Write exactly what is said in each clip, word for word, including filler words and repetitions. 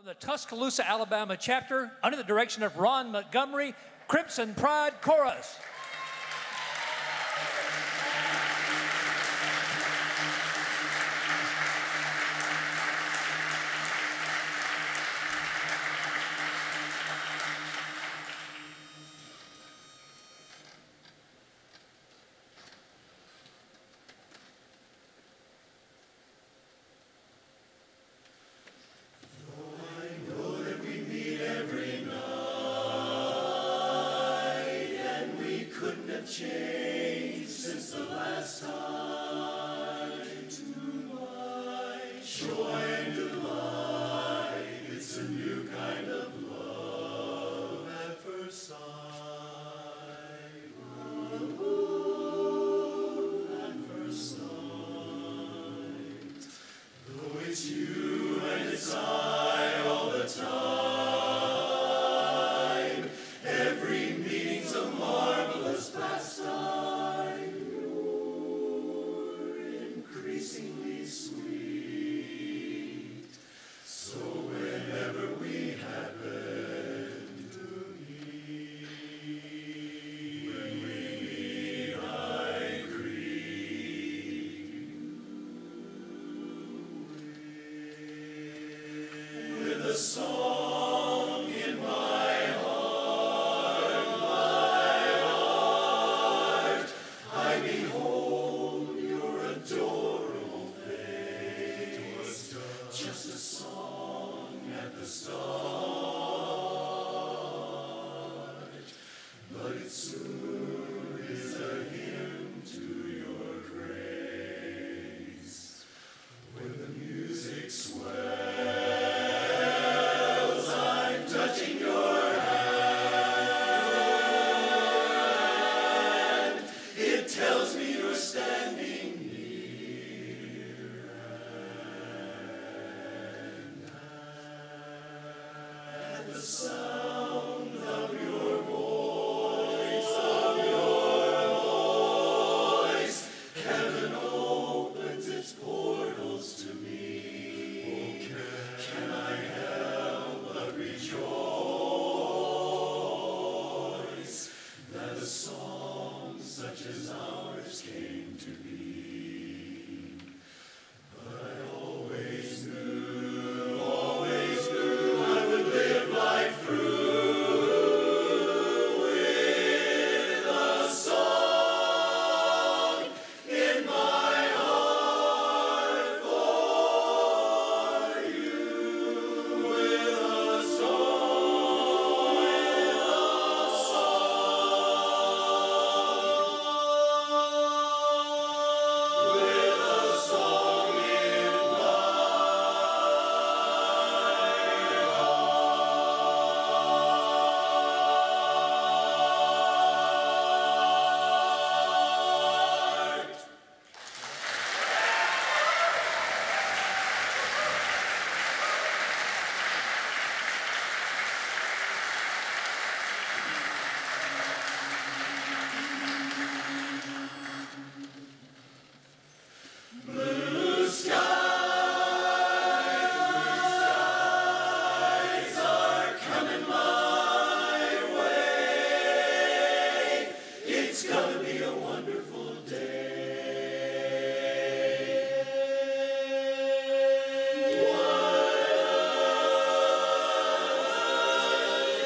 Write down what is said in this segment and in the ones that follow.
the Tuscaloosa, Alabama chapter, under the direction of Ron Montgomery, Crimson Pride Chorus. Changed since the last time. To my joy and delight, it's a new kind of love at first sight. Love at first sight. Though it's you and it's I all the time, every meeting's a marvelous pastime. You're increasingly sweet, so whenever we happen to meet, when we meet, I greet you with a song in my heart, my heart. I behold your adorable face, just a song at the start, but it soon is a hymn to your grace. When the music swells, I'm touching your hand. It tells me you're standing near, and the sound of your voice, of your voice, heaven opens its portals to me. Can I help but rejoice that a song such as ours came to be? But I always knew, always knew I would live life through with a song in my heart for you, with a song, with a song, with a song in my heart. Blue skies are coming my way. It's gonna be a wonderful day. What a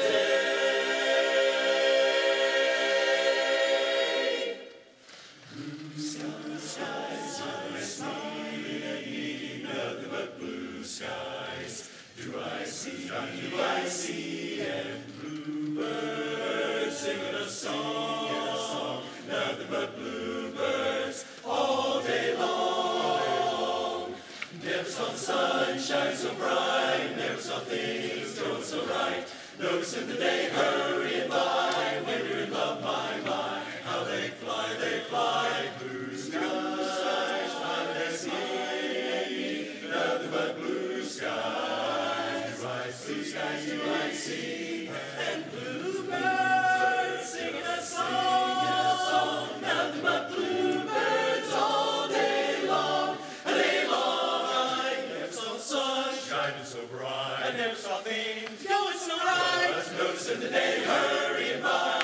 day. Blue skies, I see, nothing but blue skies. Do I see, do I see, and bluebirds singing a song, nothing but bluebirds all day long. Never saw the sun shine so bright, never saw things go so right. Noticing the day hurrying by, when you're in love, my, my, how they fly, they fly. Blue skies, I see, nothing but blue skies. Do I see, blue skies, do I see, and bluebirds singing a song, nothing but bluebirds all day long, all day long. I never saw the sun shining so bright, I never saw things going so right. Was noticing the day hurrying by.